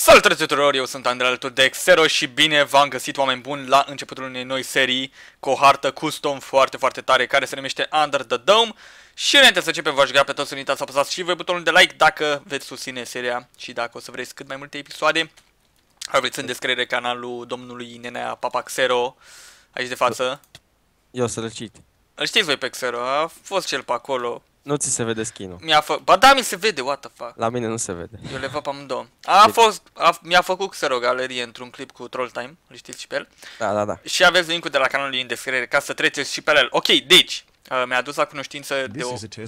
Salutare tuturor, eu sunt Andrei alături de Xero și bine v-am găsit, oameni buni, la începutul unei noi serii cu o hartă custom foarte tare care se numește Under the Dome. Și înainte să începem, v-aș ruga pe toți să nu uitați să apăsați și voi butonul de like dacă veți susține seria și dacă o să vreți cât mai multe episoade. Aveți în descriere canalul domnului Nenea Papa Xero, aici de față. Eu sărăcit. Îl știți voi pe Xero, a fost cel pe acolo. Nu ți se vede skin-ul. Ba da, mi se vede, what the fuck. La mine nu se vede. Eu le văd pe amândouă. Mi-a făcut Xero galerie într-un clip cu Troll Time, îl știți și pe el. Da. Și aveți linkul de la canalul în descriere ca să treceți și pe el. Ok, deci, mi-a adus la cunoștință de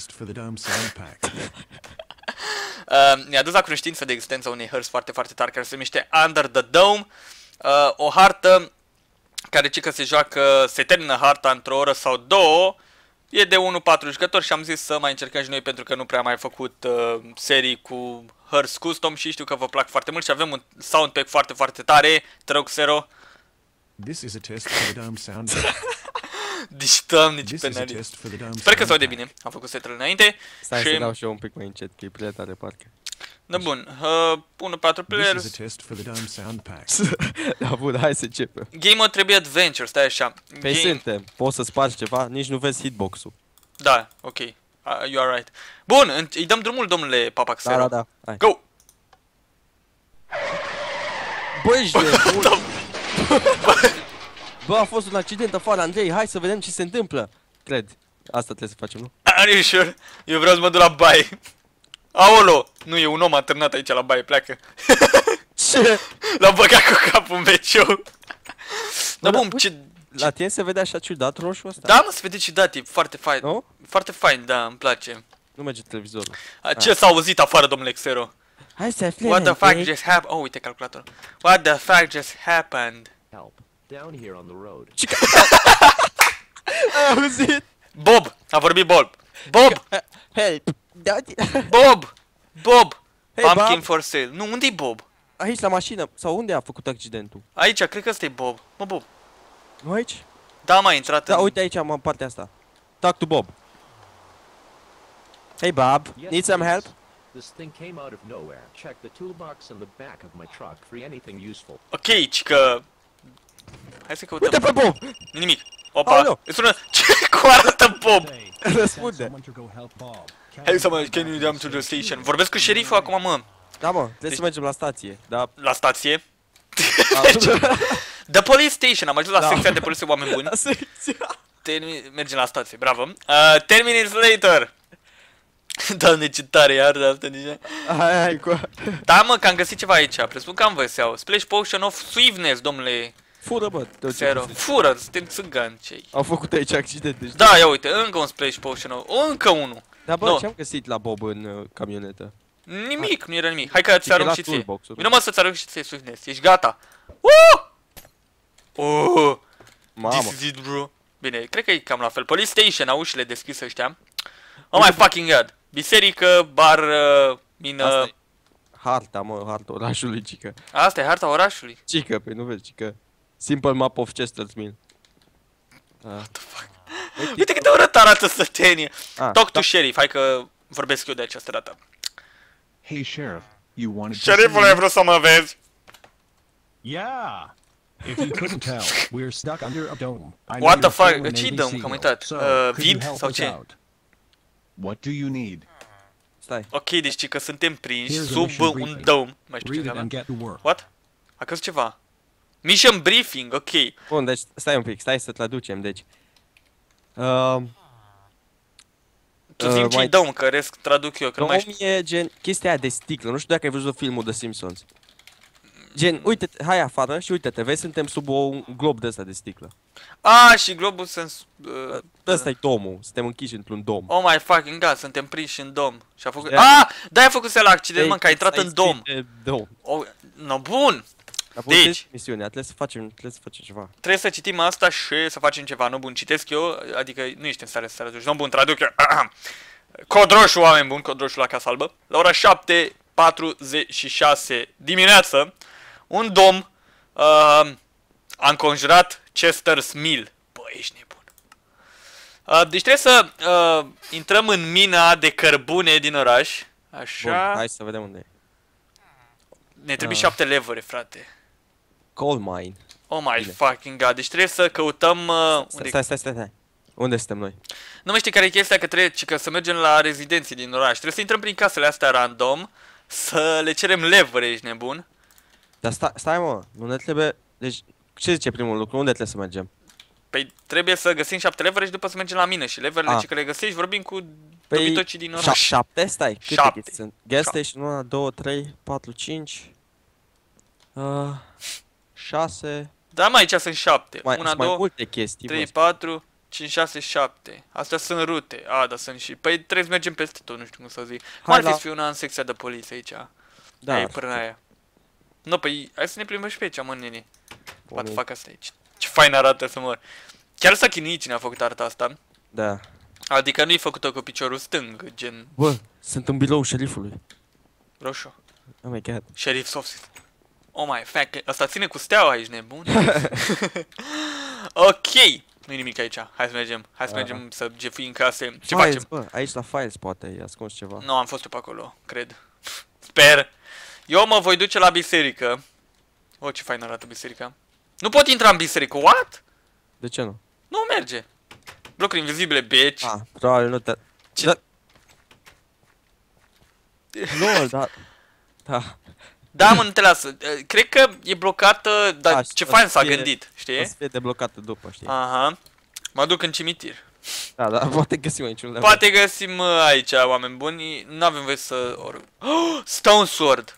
mi-a adus la cunoștință de existența unei hărți foarte tare care se numește Under the Dome. O hartă care cică se joacă, se termină harta într-o oră sau două. E de 1-4 jucători și am zis să mai încercăm și noi pentru că nu prea am mai făcut serii cu hărți custom și știu că vă plac foarte mult și avem un soundpack foarte tare. Te rog, Xero. This is a test for the dome soundpack. Deci, doamne, ce penalist. Sper că se aude bine. Am făcut setele înainte. Stai și... să dau și eu un pic mai încet, că e prea tare parcă. Da, bun. 1-4 players. This is a test for the dome soundpack. Da, bun, hai să începem. Game-ul trebuie adventure, stai așa. Păi suntem, poți să spargi ceva, nici nu vezi hitbox-ul. Da, ok. You are right. Bun, îi dăm drumul, domnule Papa Xero. Da, hai. Go! Bă, ești de bun. Bă, a fost un accident afară, Andrei, hai să vedem ce se întâmplă. Cred, asta trebuie să facem, nu? Are you sure? Eu vreau să mă duc la baie. Aolo! Nu, e un om atârnat aici la baie, pleacă. Ce? L-a băgat cu capul în wc. Da, bun, ce... La tine se vede așa ciudat roșu ăsta? Da, mă, se vede ciudat, e foarte fain. Nu? Foarte fain, da, îmi place. Nu merge televizorul. Ce s-a auzit afară, domnule Xero? Hai să aflăm, What the fuck just happened? Oh, uite calculatorul. What the fuck just happened? Help. Down here on the road. Ai auzit? Bob! A vorbit Bob! Bob! Help! Bob! Bob! Hey, Pumpkin Bob. for sale. Nu, unde-i Bob? Aici la mașină, sau unde a făcut accidentul? Aici, cred că ăsta e Bob. Mă, Bob. Nu aici? Da, m-a intrat Da, în... uite aici am în partea asta. Talk to Bob. Hey Bob, need some help? This thing came out of nowhere. Check the toolbox in the back of my truck for anything useful. Ok, cică... Hai să căutăm. Uite pe Bob! Nimic. Opa, Aoleu. îi sună... Ce cu arată Bob? Răspunde. Hai să mă... Can you come to the station? Vorbesc cu șeriful acum, mă. Da, mă, trebuie să mergem la stație. Da. La stație. Da. The police station. Am ajuns la Da. secția de poliție, oameni buni. La secția. Mergem la stație, bravo. 10 minutes later. Doamne, ce tare e arda asta deja. Hai, cu... Da, mă, că am găsit ceva aici. Presupun că am voie să iau. Splash Potion of Swiftness, domnule Fură, bă. Xero. Fură, suntem țângani cei. Au făcut aici accidente. știi? Da, ia uite, încă un Splash Potion of... Încă unul. Da, bă, Nu. ce-am găsit la Bob în camionetă? Nimic, nu era nimic. Hai că ți E arunc la și ție. toolbox-ul. Vino, mă, să-ți arunc și ție Swiftness. Ești gata. Mamă. This is it, bro. Bine, cred că e cam la fel. Police Station, au ușile deschise ăștia. Oh my fucking god. Biserică, bar, mină... Asta e harta, mă, harta orașului, cică. Asta e harta orașului. Cică, păi nu vezi, cică. Simple map of Chester's Mill. What the fuck? Uite cât de urât arată sătenie. Talk to da. sheriff, hai că vorbesc eu de această dată. Hey, Sheriff. You wanted to Șerifule, see? vreau să mă vezi. Yeah. If you couldn't tell, we're stuck under a dome. I know What the you're fuck? feeling Ce-i Navy dăm? SEAL, Că am uitat. so, could you Vid help sau us ce? out? What do you need? Stai. Ok, deci că suntem prinși Here's a sub mission un briefing. dome. Mai știu ce Read it and înseamnă? get to work. What? A căzut ceva. Mission briefing, ok. Bun, deci stai un pic, stai să traducem, deci. Tu zi-mi ce-i mai- dome, că rest traduc eu, că nu mai Dome știu. e gen chestia aia de sticlă, nu știu dacă ai văzut filmul The Simpsons. Gen, uite, hai afară și uite-te, vezi, suntem sub un glob de ăsta de sticlă. Și globul sens... Ăsta e domul, suntem închiși într-un dom. Oh my fucking god, suntem prinși în dom. Și a făcut... Da. Da, a făcut la accident, mă, că a intrat în dom. Dom. Oh, no, bun. Deci, Deci. misiunea, trebuie să facem ceva. Trebuie să citim asta și să facem ceva. Nu, bun, citesc eu, adică nu ești în stare să traduci. Nu, bun, traduc eu. Cod roșu, oameni buni, cod roșu la Casa Albă. La ora 7:46 dimineață, un dom a înconjurat Chester's Mill. Bă, ești nebun. Deci trebuie să intrăm în mina de cărbune din oraș. Așa. Bun, hai să vedem unde e. Ne trebuie 7 levere, frate. Coal mine. Oh my Bine. fucking god, deci trebuie să căutăm... unde... Stai. Unde suntem noi? Nu mai știi care e chestia, că trebuie că să mergem la rezidenții din oraș. Trebuie să intrăm prin casele astea random, să le cerem levere, ești nebun? Dar stai mă, nu ne trebuie... Deci, ce zice primul lucru? Unde trebuie să mergem? Păi trebuie să găsim 7 levere și după să mergem la mine și leverele ce că le găsești, vorbim cu dobitocii din oraș. 7? Stai, câte 7. chestii sunt? Gas station, 1, 2, 3, 4, 5... 6... Da, mai aici sunt 7. Mai, 1, sunt mai 2, multe chestii, 3, bă. 4, 5, 6, 7. Astea sunt rute. Dar sunt și... Păi trebuie să mergem peste tot, nu știu cum să zic. Cum Hai ar fi la- să fiu una în secția de poliție aici? Da, E până aia. Nu, păi hai să ne plimbăm și pe aici, mă, nene. What the Bun. fuck asta aici? Ce fain arată să mor. Chiar s-a chinuit cine a făcut arta asta. Da. Adică nu-i făcută cu piciorul stâng, gen Bă, sunt în birou șerifului. roșu. Oh my god. Sheriff's office. Oh my fuck, asta ține cu steaua aici, nebun. Ok. Nu-i nimic aici. Hai să mergem. Hai să mergem să jefuim case. Ce Files, facem? bă, aici la files poate e ascuns ceva. Nu, am fost eu pe acolo, cred. Sper. Eu mă voi duce la biserică. Oh, ce fain arată biserica. Nu pot intra în biserică. What? De ce nu? Nu merge. Blocuri invizibile, bitch. Ah, probabil nu te... Ce- Da. Nu, da. Da. Da, mă, nu te lasă. Cred că e blocată, dar ce o fain să s-a fie- gândit, O știi? să fie deblocată după, știi? Aha. Mă duc în cimitir. Da, da, poate găsim aici un level. Poate găsim aici, oameni buni. Nu avem voie să... Oh, Stone Sword!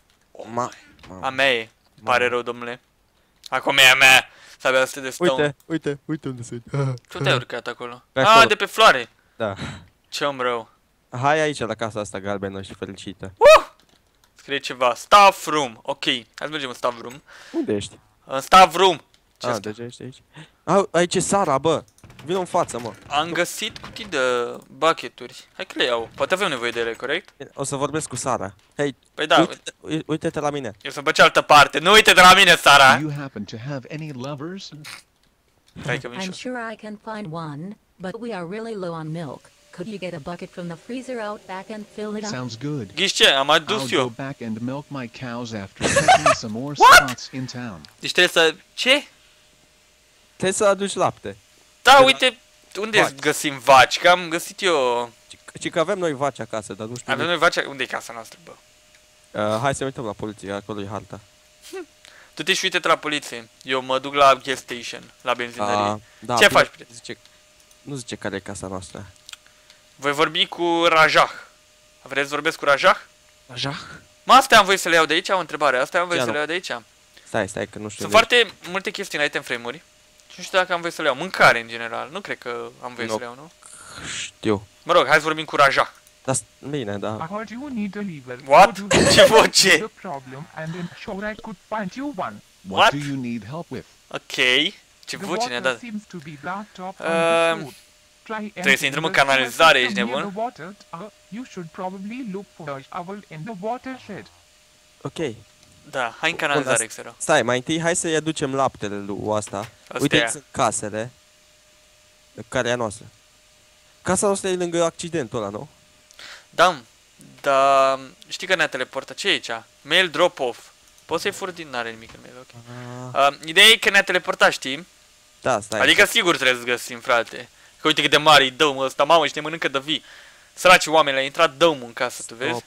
A mea e. Pare rău, domnule. Acum e a mea. Să avea astea de stone. Uite unde sunt. Tu te-ai urcat acolo. Pe acolo. De pe floare. Da. Ce om rău. Hai aici la casa asta galbenă și fericită. Scrie ceva. Staff room. Ok. Hai să mergem în staff room. Unde ești? În staff room. Ce Ah, asta? deja ești aici. Aici e Sara, bă. Vină în față, mă. Am găsit cutii de bucketuri. Hai că le iau. Poate avem nevoie de ele, corect? O să vorbesc cu Sara. Hei, Păi da, uite-te la mine. eu sunt pe cealaltă parte. Nu uite de la mine, Sara! Do you happen to have any lovers? Hai că vin și I'm sure I can find one, but we are really low on milk. Could you get a bucket from the freezer out back and fill it up? Sounds good. Ghiși ce? Am adus I'll go eu. back and milk my cows after checking some more spots in town. Deci trebuie să... Ce? Trebuie să aduci lapte. Da, uite, unde Vaci. găsim vaci? Că am găsit eu... Ci că avem noi vaci acasă, dar nu știu. Avem noi vaci... Unde e casa noastră, bă? Hai să ne uităm la poliție, acolo e harta. Tu te și uite-te la poliție. Eu mă duc la gas station, la benzinărie. Da, Ce bine, faci, prieten? Nu zice care e casa noastră. Voi vorbi cu Rajah. Vreți să vorbesc cu Rajah? Așa? Mă, astea am voie să le iau de aici? Am o întrebare. Astea am voie Ce să nu? le iau de aici. Stai că nu știu. Sunt foarte multe chestii în item frame-uri. Și nu știu dacă am voie să le iau. Mâncare, în general. Nu cred că am voie Nu. să le iau, nu? Știu. Mă rog, hai să vorbim cu Rajah. Dar bine, da. I heard you need a lever. What? Could you Ce voce? the problem and ensure I could find you one? What What? do you need help with? Ok. Ce The voce ne-a water dat. seems to be blocked up on Um, the road. Try trebuie să intrăm în entering the canalizare, sewer ești system near nebun? the water tower. You should probably look for a shovel in the watershed. Ok. Da, hai în canalizare, Xero. Stai, mai întâi hai să-i aducem laptele lui asta. Astea. Uite, sunt casele. Care e a noastră. Casa noastră e lângă accidentul ăla, nu? Da, dar știi că ne-a teleportat. Ce e aici? Mail drop-off. Poți să-i furi din... N-are nimic în mail, ok. Ideea e că ne-a teleportat, știi? Da, stai. Adică sigur trebuie să găsim, frate. Că uite cât de mare e dăumul ăsta, mamă, și ne mănâncă de vii. Săraci oameni, le-a intrat dăumul în casă, tu vezi?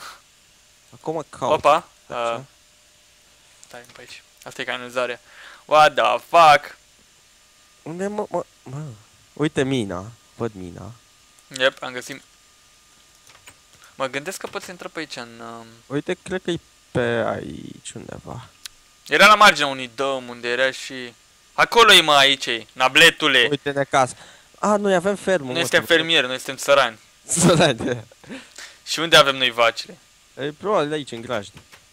Acum caut. Opa! Așa. Stai pe aici. Asta e canalizarea. What the fuck? Unde mă? Uite mina. Văd mina. Yep, am găsit. Mă gândesc că poți intra pe aici în... Uite, cred că e pe aici undeva. Era la marginea unui dăum unde era și... Acolo e, mă, aici e, nabletule. Uite-ne acasă. noi Noi avem fermă. suntem fermieri, noi suntem țărani. Sărani. Și unde avem noi vacile? E probabil aici, în grajd.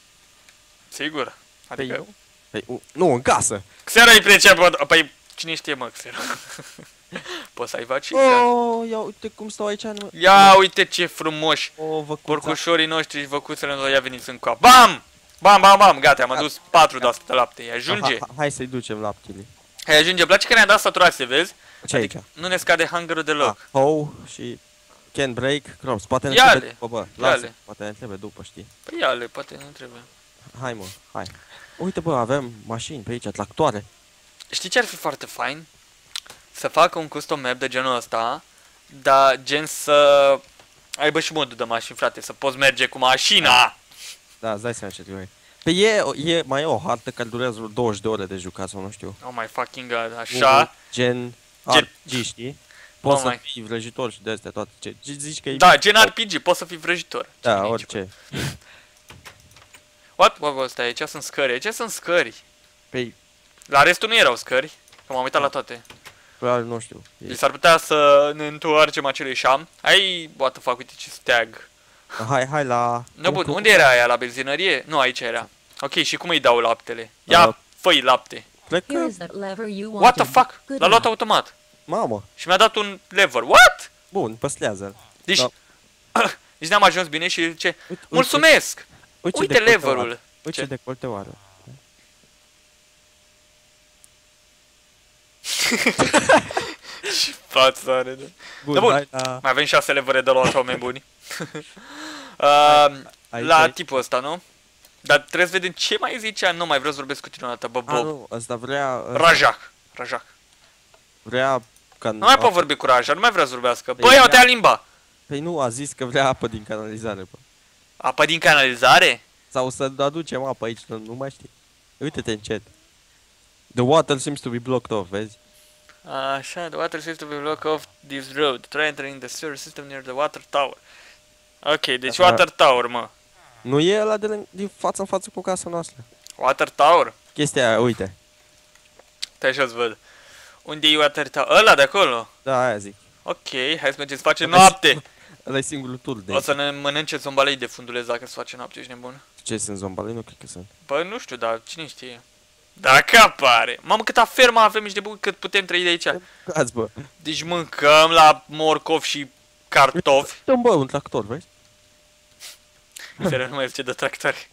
Sigur. Adică... Nu, în casă. Xera-i priceput. Păi, cine știe, mă, Xera? Poți să ai vaci în casă. Oh, ia uite cum stau aici. Ia uite ce frumoși. Văcuța. Porcușorii noștri și văcuțele noi, ia veniți în coa. Bam! Bam, bam, bam, gata, am adus 4 de astea de lapte. Îi ajunge. Hai să-i ducem laptele. Hai, ajunge. Îmi place că ne-a dat saturație, vezi? Ce aici? Nu ne scade hunger-ul deloc. Hoe și can break crops. Poate ne Ia-le. trebuie după, bă. Ia-le. Lasă, poate ne trebuie după, știi. Păi ia-le, poate nu trebuie. Hai mă, hai. Uite bă, avem mașini pe aici, tractoare. Știi ce ar fi foarte fain? Să facă un custom map de genul ăsta, dar gen să aibă și modul de mașini, frate, să poți merge cu mașina. Da, îți dai seama ce trebuie. Pe mai e o hartă care durează vreo 20 de ore de jucat sau nu știu. Oh my fucking god, așa. Gen RPG, știi? Poți să fii vrăjitor și de astea toate. Zici că e... Da, gen RPG, poți să fii vrăjitor. Da, orice. What? Stai, aici sunt scări, aici sunt scări. Păi, La restul nu erau scări, că m-am uitat la toate. probabil nu știu. Deci s-ar putea să ne întoarcem acelui șam. Hai, what the fuck, uite ce steag. Hai la... No, bun, unde era aia, la benzinărie? Nu, aici era. Ok, și cum îi dau laptele? Ia, fă-i lapte. Cred Here că... is that lever you wanted. What the fuck? Good L-a luat luck. automat. Mamă, Și mi-a dat un lever. What? bun, păstrează-l. Deci, Da. deci n-am ajuns bine și zice, Uite, mulțumesc! Uite, Uite ce leverul. Uite Ce? ce decolteu are. Și față are, da. Bun, Da, bun. hai la... Mai avem 6 levere de luat, oameni buni. Aici, La aici. tipul ăsta, nu? Dar trebuie să vedem ce mai zicea. Nu mai vreau să vorbesc cu tine o dată, bă, A, Bob. nu, ăsta vrea... Rajak. Vrea... Ca... Nu mai pot vorbi cu Raja, nu mai vrea să vorbească. Bă, Păi ia-o vrea- tăia limba. Păi nu, a zis că vrea apă din canalizare, bă. Apă din canalizare? Sau să aducem apă aici, nu mai știi. Uite-te încet. The water seems to be blocked off, vezi? Așa, the water seems to be blocked off this road. Try entering the sewer system near the water tower. Ok, deci Asta- water tower, mă. Nu e ăla din față în față cu casa noastră. Water tower? Chestia aia, uite. Stai așa să văd. Unde e water tower? Ăla de acolo? Da, aia zic. Ok, hai să mergem să facem Ăla e noapte. Ăla e singurul tur de O să ne mănânce zombalei de funduleț dacă se face noapte, ești nebun? Ce sunt zombalei? Nu cred că sunt. Bă, nu știu, dar cine știe. Dacă apare. Mamă, câta fermă avem, ești nebun, cât putem trăi de aici. Azi, bă. Deci mâncăm la morcovi și cartofi. Uite, bă, un tractor, vezi? Serios, nu mai zice de tractori.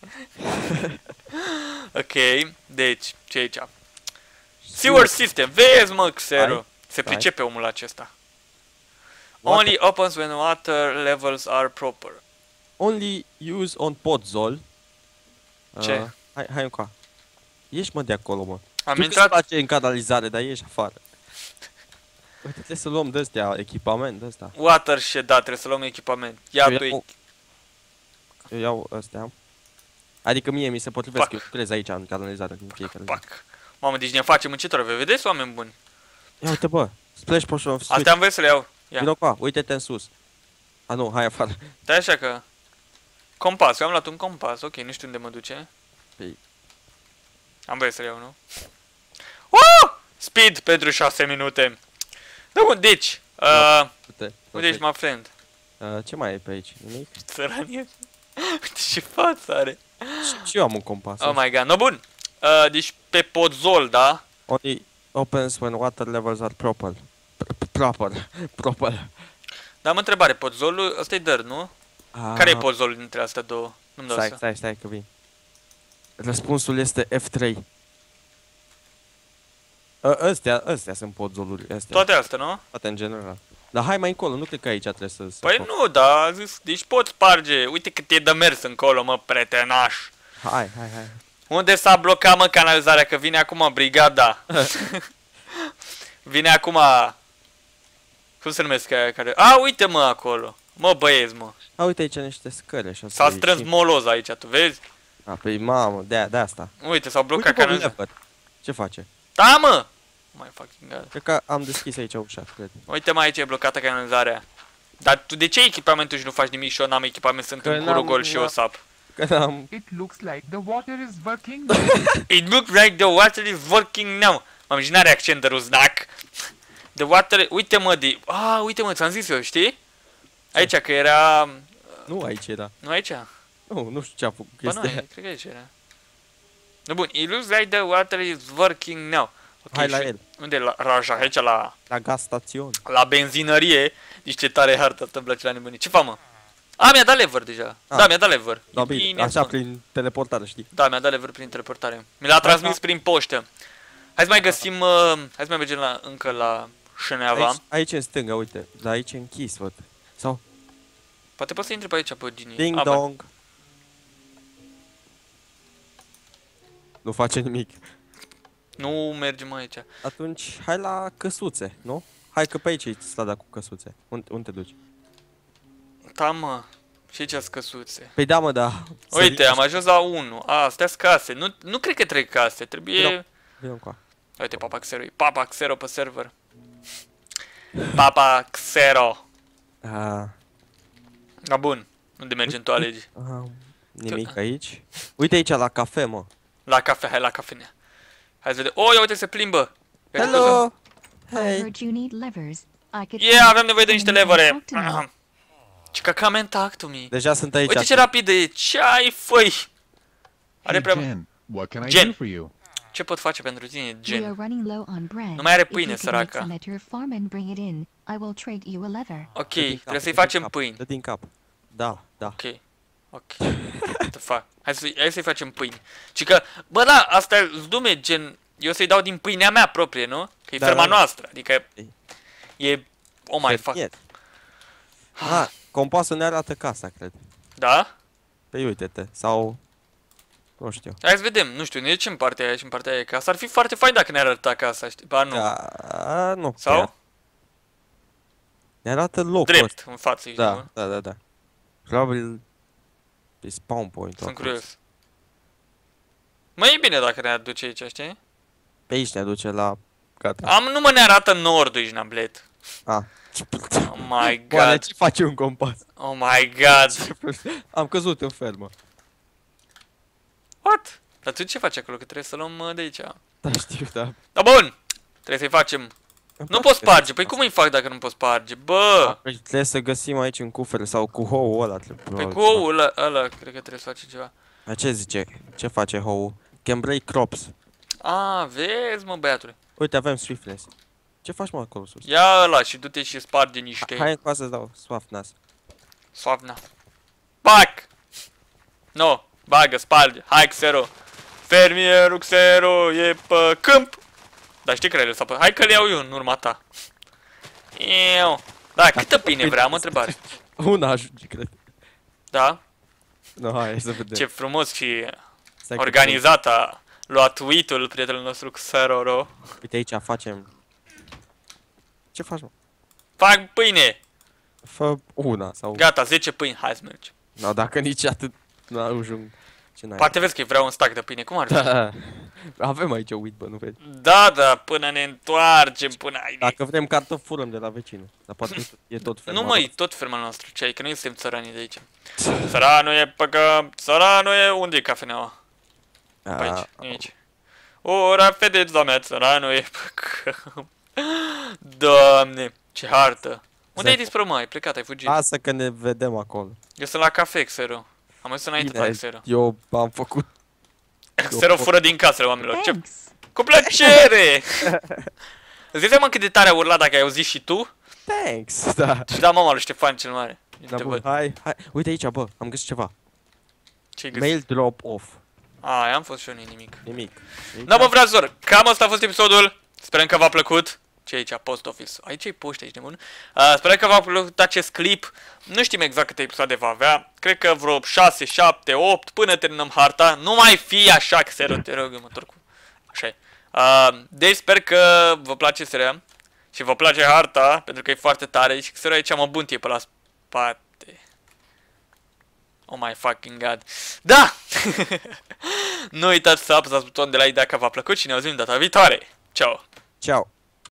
Ok, deci, ce e aici? Sewer system, vezi mă, Xero. Hai. Se Hai. pricepe omul acesta. Water- Only opens when water levels are proper. Only use on podzol. Ce? Hai încoa. Ieși, mă, de acolo, mă. Am Tu intrat... că face în canalizare, dar ieși afară. Uite, trebuie să luăm de-astea, echipament de ăsta. Watershed, da, trebuie să luăm echipament. Ia tu Eu iau ăstea. Adică mie mi se potrivesc, Pac. eu lucrez aici în canalizare din fiecare zi. Pac. Mamă, deci ne facem încetore, vă vedeți, oameni buni? Ia uite, bă, splash potion of switch. Astea am voie să le iau. Ia. Vino cu, uite-te în sus. A, nu, hai afară. Stai așa că... Compas, eu am luat un compas, ok, nu știu unde mă duce. Păi, Am voie să le iau, nu? Speed pentru 6 minute. Da, bun, deci... uite. Unde ești, my friend? Ce mai e pe aici? Nimic? Săranie. Uite ce față are. Și eu am un compas. Oh my god, no bun. Deci pe Podzol, da? Only opens when water levels are proper. Proper. Dar am întrebare, Podzolul, ăsta e dirt, nu? Care e Podzolul dintre astea două? Nu-mi dau seama. Stai că vin. Răspunsul este F3. Astea sunt podzoluri, astea. Toate astea, nu? Toate în general. Dar hai mai încolo, nu cred că aici trebuie să... Păi nu, da, a zis, deci poți sparge. Uite cât e de mers încolo, mă, pretenaș. Hai. Unde s-a blocat, mă, canalizarea? Că vine acum brigada. Vine acum... Cum se numesc aia care... A, uite, mă, acolo. Mă, băieți, mă. A, uite aici niște scări așa. S-a să strâns ieșim. moloz aici, tu vezi? A, păi mamă, de asta. Uite, s-au blocat Uite, bă, un canalizarea. leopard. Ce face? Da, mă! Mai fucking god. Cred că am deschis aici ușa, cred. Uite, mai aici e blocată canalizarea. Dar tu de ce ai echipamentul și nu faci nimic și eu n-am echipament, sunt Că în curul n-am- gol și eu sap? Că am... It looks like the water is working. It looks like the water is working now. Mamă, și n-are accent de ruznac. The water... Uite, mă, de... uite, mă, ți-am zis eu, știi? Aici, că era... Nu aici era. Nu aici? Nu știu ce a făcut Bă, nu, chestia. cred că aici era. No, bun, it looks like the water is working now. Ok, Hai la și el. Unde e la Raja? Aici, La gas station. la benzinărie. Nici ce tare harta asta îmi place la nebunii. Ce fac, mă? Mi-a dat lever deja. Da, mi-a dat lever. Da, E bine, așa mă. prin teleportare, știi? Da, mi-a dat lever prin teleportare. Mi l-a transmis prin poștă. Hai să mai găsim, hai să mai mergem încă la Șeneava. Aici în stânga, uite. Dar aici e închis, văd. Sau... Poate poți să intri pe aici, pe Gini. Ding dong. Nu face nimic. Nu mergem aici. Atunci, hai la căsuțe, nu? Hai că pe aici e strada cu căsuțe. Unde te duci? Da, mă. Și ce scăsuțe. Păi da, mă, da. Uite, am ajuns la 1. Astea sunt case. Nu cred că 3 case. Trebuie... Vino încoa. Uite, Papa Xero. E Papa Xero pe server. Papa Xero. Da, bun. Unde mergem, tu alegi? Nimic aici. Uite aici la cafe, mă. La cafe, hai la cafenea. Hai să vedem. Oh, ia uite, se plimbă. Hello! I Hey! heard you need levers. I could Yeah, avem nevoie de come niște in and levere. talk to me. Ce ca come and talk to me. Deja sunt aici. Uite ce rapid e. Ce ai, făi? Are Hey, prea... Jen, what can I Jen. do for you? Ce pot face pentru tine, We are Gen? running low on bread. Nu mai are If pâine, you could make săraca. some at your farm and bring it in, I will trade you a lever. Ok, Dă din cap, trebuie să-i dă din facem cap, pâini. Dă din cap. Da, da. Ok. Ok. What the fuck? Hai să-i facem pâini. Și că, bă, da, asta zdume, gen... Eu să-i dau din pâinea mea proprie, nu? Că e Da, ferma da, da. noastră. Adică... E... Oh my fuck. Fermier. Compasul ne arată casa, cred. Da? Păi uite-te, sau... Nu știu. Hai să vedem. Nu știu, ne ducem în partea aia și în partea aia. Că asta ar fi foarte fain dacă ne-ar arăta casa, știi? Ba, nu. Nu. Sau? chiar. Ne arată locul Drept, în față, știi, ăsta. nu? Da. Probabil pe spawn point-ul. Sunt acolo. curios. Mă, e bine dacă ne aduce aici, știi? Pe aici ne duce la... Gata. Nu mă ne arată nordul, ești nablet. Ah. Oh my Oare god. ce face un compas? Oh my god. Am căzut în fermă. What? Dar tu ce faci acolo? Că trebuie să luăm de aici. Da, știu, da. Da, bun! Trebuie să-i facem. Nu pot sparge. Păi cum îi fac dacă nu pot sparge? Bă! Păi trebuie să găsim aici în cufere sau cu houl ăla. Păi cu oul ăla cred că trebuie să facem ceva. Dar ce zice? Ce face houl? Can break crops. Vezi, mă, băiatule. Uite, avem swiftness. Ce faci, mă, acolo sus? Ia ăla și du-te și sparge niște. Hai încoa să-ți dau swiftness. Soavna. Bac! No, bagă, sparge. Hai, Xero. Fermierul Xero e pe câmp. Dar știi că le lăsat pe... Hai că le iau eu în urma ta. Iu. Da, câtă pâine vrea, am o întrebare. Una ajunge, cred. Da? No, hai să vedem. Ce frumos și Stai că- organizat a luat tweet-ul prietenul nostru Xeroro. Uite aici facem... Ce faci, mă? Fac pâine! Fă una sau... Gata, 10 pâini, hai să mergem. No, dacă nici atât nu ajung... Ce n-ai? Poate vezi că vreau un stack de pâine, cum ar fi? Da. Avem aici wheat, bă, nu vezi? Da, până ne întoarcem, până ai... Dacă vrem cartofi, furăm de la vecinul. Dar poate e tot ferma. Nu măi, tot ferma noastră, ce ai, că noi suntem țăranii de aici. Țăranul e pe câmp, țăranul e... Unde e cafeneaua? Pe aici, e aici. Ora, vedeți, doamne, țăranul e pe câmp. Doamne, ce hartă. Unde ai dispărut, mă? Ai plecat, ai fugit. Lasă că ne vedem acolo. Eu sunt la cafe, Xero. Am ajuns înainte la Xero. Eu am făcut... Xero fură din casele oamenilor. Ce... Thanks. Cu plăcere! Îți dai seama cât de tare a urlat dacă ai auzit și tu? Thanks! Da. Și da, mama lui Ștefan cel Mare. Da, Te bun, văd. hai. Uite aici, bă, am găsit ceva. Ce-ai găsit? Mail drop off. Am fost și eu nimic. Nimic. Da, mă, fraților, cam asta a fost episodul. Sperăm că v-a plăcut. Ce e aici? Post office. Aici e poștă, ești nebun. Sperăm că v-a plăcut acest clip. Nu știm exact câte episoade va avea. Cred că vreo 6, 7, 8 până terminăm harta. Nu mai fi așa, Xero, te rog, mă întorc cu... Așa e. Deci sper că vă place seria. Și vă place harta, pentru că e foarte tare. Și Xero aici mă buntie pe la spate. Oh my fucking god. Da! Nu uitați să apăsați butonul de like dacă v-a plăcut și ne auzim data viitoare. Ciao! Ciao.